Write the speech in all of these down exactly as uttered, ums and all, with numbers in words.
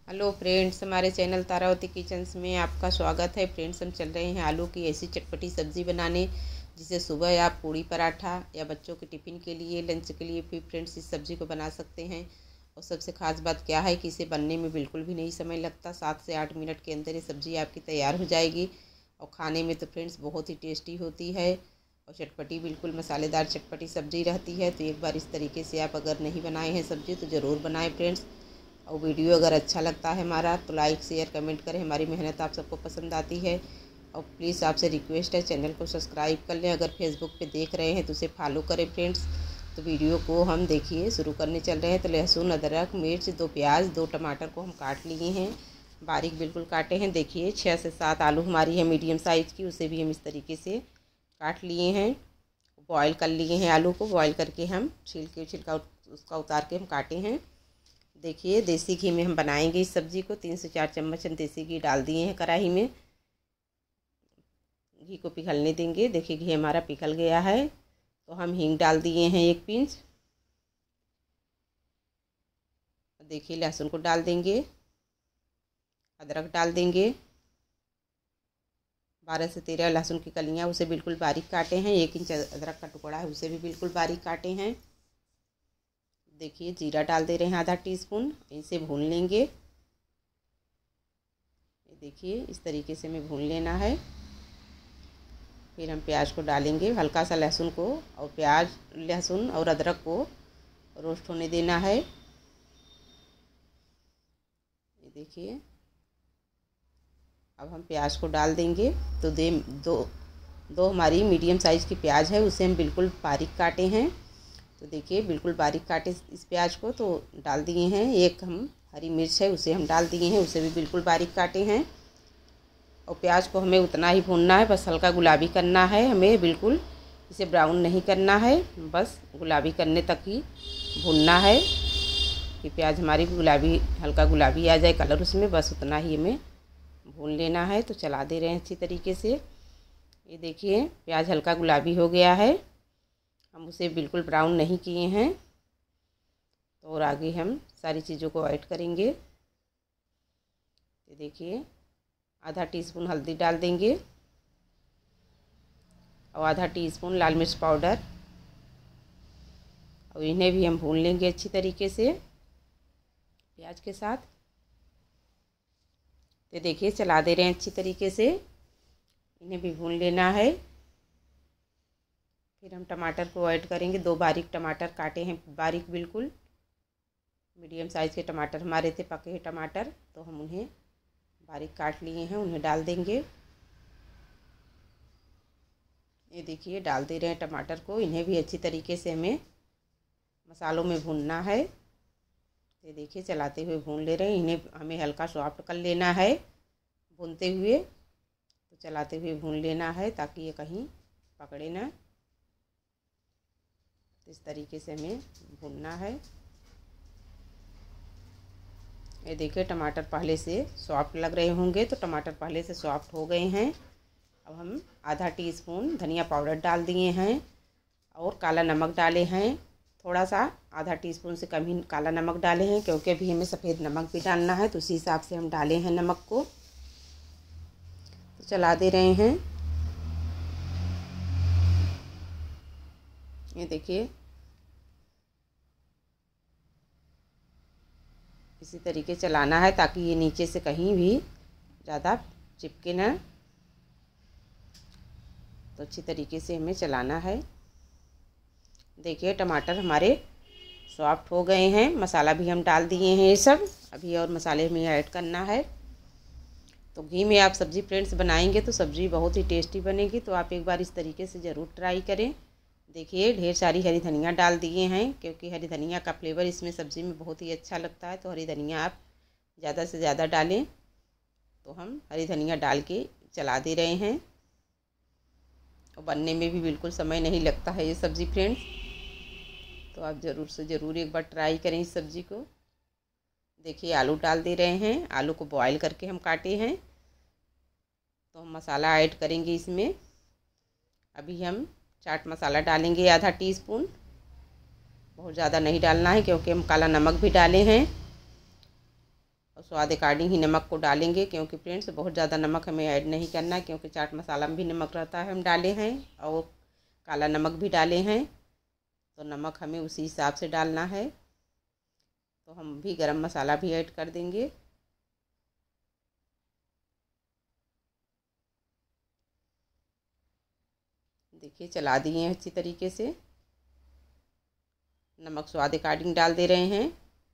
Hello friends, हमारे channel Taravati kitchens में आपका स्वागत है। फ्रेंड्स, हम चल रहे हैं आलू की ऐसी चटपटी सब्ज़ी बनाने जिसे सुबह आप पूड़ी पराठा या बच्चों के टिफ़िन के लिए, लंच के लिए भी फ्रेंड्स इस सब्ज़ी को बना सकते हैं। और सबसे ख़ास बात क्या है कि इसे बनने में बिल्कुल भी नहीं समय लगता। सात से आठ मिनट के अंदर ये सब्ज़ी आपकी तैयार हो जाएगी और खाने में तो फ्रेंड्स बहुत ही टेस्टी होती है और चटपटी, बिल्कुल मसालेदार चटपटी सब्ज़ी रहती है। तो एक बार इस तरीके से आप अगर नहीं बनाए हैं सब्ज़ी तो ज़रूर बनाएं फ्रेंड्स। और वीडियो अगर अच्छा लगता है हमारा तो लाइक शेयर कमेंट करें। हमारी मेहनत आप सबको पसंद आती है। और प्लीज़ आपसे रिक्वेस्ट है, चैनल को सब्सक्राइब कर लें। अगर फेसबुक पे देख रहे हैं तो उसे फॉलो करें फ्रेंड्स। तो वीडियो को हम देखिए शुरू करने चल रहे हैं। तो लहसुन, अदरक, मिर्च, दो प्याज, दो टमाटर को हम काट लिए हैं, बारीक बिल्कुल काटे हैं। देखिए छः से सात आलू हमारी है मीडियम साइज़ की, उसे भी हम इस तरीके से काट लिए हैं। बॉयल कर लिए हैं आलू को, बॉयल करके हम छिलके छिलका उसका उतार के हम काटे हैं। देखिए देसी घी में हम बनाएंगे इस सब्ज़ी को। तीन से चार चम्मच हम देसी घी डाल दिए हैं कढ़ाई में। घी को पिघलने देंगे। देखिए घी हमारा पिघल गया है तो हम हींग डाल दिए हैं एक पिंच। देखिए लहसुन को डाल देंगे, अदरक डाल देंगे। बारह से तेरह लहसुन की कलियां, उसे बिल्कुल बारीक काटे हैं। एक इंच अदरक का टुकड़ा है, उसे भी बिल्कुल बारीक काटे हैं। देखिए जीरा डाल दे रहे हैं आधा टीस्पून, इसे भून लेंगे। ये देखिए इस तरीके से हमें भून लेना है। फिर हम प्याज को डालेंगे, हल्का सा लहसुन को और प्याज, लहसुन और अदरक को रोस्ट होने देना है। ये देखिए अब हम प्याज को डाल देंगे। तो दे दो दो हमारी मीडियम साइज़ की प्याज है, उसे हम बिल्कुल बारीक काटे हैं। तो देखिए बिल्कुल बारीक काटे इस प्याज को तो डाल दिए हैं। एक हम हरी मिर्च है, उसे हम डाल दिए हैं, उसे भी बिल्कुल बारीक काटे हैं। और प्याज को हमें उतना ही भूनना है, बस हल्का गुलाबी करना है हमें, बिल्कुल इसे ब्राउन नहीं करना है, बस गुलाबी करने तक ही भूनना है कि प्याज हमारी गुलाबी, हल्का गुलाबी आ जाए कलर उसमें, बस उतना ही हमें भून लेना है। तो चला दे रहे हैं अच्छी तरीके से। ये देखिए प्याज हल्का गुलाबी हो गया है, हम उसे बिल्कुल ब्राउन नहीं किए हैं। तो और आगे हम सारी चीज़ों को ऐड करेंगे। ये देखिए आधा टीस्पून हल्दी डाल देंगे और आधा टीस्पून लाल मिर्च पाउडर, और इन्हें भी हम भून लेंगे अच्छी तरीके से प्याज के साथ। तो देखिए चला दे रहे हैं अच्छी तरीके से, इन्हें भी भून लेना है। फिर हम टमाटर को ऐड करेंगे। दो बारीक टमाटर काटे हैं, बारीक बिल्कुल मीडियम साइज़ के टमाटर हमारे थे, पके हैं टमाटर, तो हम उन्हें बारीक काट लिए हैं, उन्हें डाल देंगे। ये देखिए डाल दे रहे हैं टमाटर को, इन्हें भी अच्छी तरीके से हमें मसालों में भूनना है। ये देखिए चलाते हुए भून ले रहे हैं, इन्हें हमें हल्का सॉफ्ट कर लेना है भूनते हुए। तो चलाते हुए भून लेना है ताकि ये कहीं पकड़े ना। इस तरीके से हमें भूनना है। ये देखिए टमाटर पहले से सॉफ्ट लग रहे होंगे, तो टमाटर पहले से सॉफ्ट हो गए हैं। अब हम आधा टीस्पून धनिया पाउडर डाल दिए हैं और काला नमक डाले हैं थोड़ा सा, आधा टीस्पून से कम ही काला नमक डाले हैं क्योंकि अभी हमें सफ़ेद नमक भी डालना है, तो उसी हिसाब से हम डाले हैं नमक को। तो चला दे रहे हैं। ये देखिए इसी तरीके चलाना है ताकि ये नीचे से कहीं भी ज़्यादा चिपके ना। तो अच्छी तरीके से हमें चलाना है। देखिए टमाटर हमारे सॉफ्ट हो गए हैं, मसाला भी हम डाल दिए हैं ये सब। अभी और मसाले हमें ऐड करना है। तो घी में आप सब्ज़ी फ्रेंड्स बनाएंगे तो सब्ज़ी बहुत ही टेस्टी बनेगी। तो आप एक बार इस तरीके से ज़रूर ट्राई करें। देखिए ढेर सारी हरी धनिया डाल दिए हैं क्योंकि हरी धनिया का फ्लेवर इसमें सब्ज़ी में बहुत ही अच्छा लगता है। तो हरी धनिया आप ज़्यादा से ज़्यादा डालें। तो हम हरी धनिया डाल के चला दे रहे हैं। और बनने में भी बिल्कुल समय नहीं लगता है ये सब्ज़ी फ्रेंड्स। तो आप ज़रूर से ज़रूर एक बार ट्राई करें इस सब्ज़ी को। देखिए आलू डाल दे रहे हैं, आलू को बॉयल करके हम काटे हैं। तो हम मसाला ऐड करेंगे इसमें। अभी हम चाट मसाला डालेंगे आधा टीस्पून, बहुत ज़्यादा नहीं डालना है क्योंकि हम काला नमक भी डाले हैं। और स्वाद अकॉर्डिंग ही नमक को डालेंगे, क्योंकि फ्रेंड्स बहुत ज़्यादा नमक हमें ऐड नहीं करना है, क्योंकि चाट मसाला में भी नमक रहता है, हम डाले हैं और काला नमक भी डाले हैं, तो नमक हमें उसी हिसाब से डालना है। तो हम भी गरम मसाला भी ऐड कर देंगे। देखिए चला दिए हैं अच्छी तरीके से। नमक स्वाद अकॉर्डिंग डाल दे रहे हैं।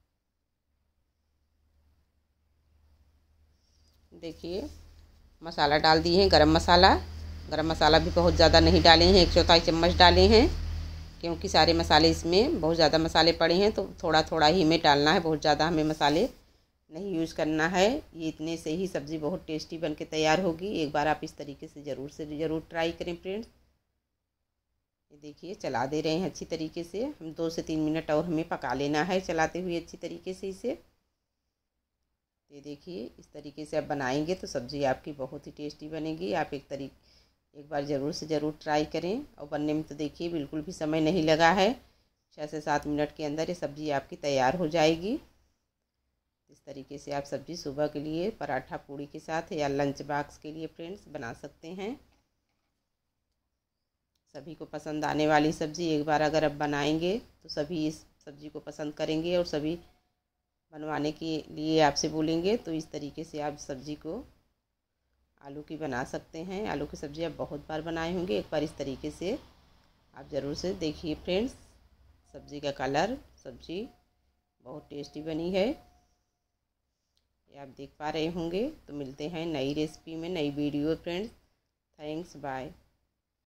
देखिए मसाला डाल दिए हैं, गरम मसाला। गरम मसाला भी बहुत ज़्यादा नहीं डाले हैं, एक चौथाई चम्मच डाले हैं, क्योंकि सारे मसाले इसमें बहुत ज़्यादा मसाले पड़े हैं, तो थोड़ा थोड़ा ही हमें डालना है, बहुत ज़्यादा हमें मसाले नहीं यूज़ करना है। ये इतने से ही सब्ज़ी बहुत टेस्टी बन के तैयार होगी। एक बार आप इस तरीके से ज़रूर से ज़रूर ट्राई करें फ्रेंड्स। ये देखिए चला दे रहे हैं अच्छी तरीके से। हम दो से तीन मिनट और हमें पका लेना है चलाते हुए अच्छी तरीके से इसे। ये देखिए इस तरीके से आप बनाएंगे तो सब्ज़ी आपकी बहुत ही टेस्टी बनेगी। आप एक तरीके एक बार ज़रूर से ज़रूर ट्राई करें। और बनने में तो देखिए बिल्कुल भी समय नहीं लगा है, छः से सात मिनट के अंदर ये सब्ज़ी आपकी तैयार हो जाएगी। इस तरीके से आप सब्ज़ी सुबह के लिए पराठा पूड़ी के साथ या लंच बॉक्स के लिए फ्रेंड्स बना सकते हैं। सभी को पसंद आने वाली सब्ज़ी, एक बार अगर आप बनाएंगे तो सभी इस सब्ज़ी को पसंद करेंगे और सभी बनवाने के लिए आपसे बोलेंगे। तो इस तरीके से आप सब्ज़ी को आलू की बना सकते हैं। आलू की सब्ज़ी आप बहुत बार बनाए होंगे, एक बार इस तरीके से आप ज़रूर से देखिए फ्रेंड्स। सब्ज़ी का कलर, सब्ज़ी बहुत टेस्टी बनी है, ये आप देख पा रहे होंगे। तो मिलते हैं नई रेसिपी में, नई वीडियो फ्रेंड्स। Thanks, bye.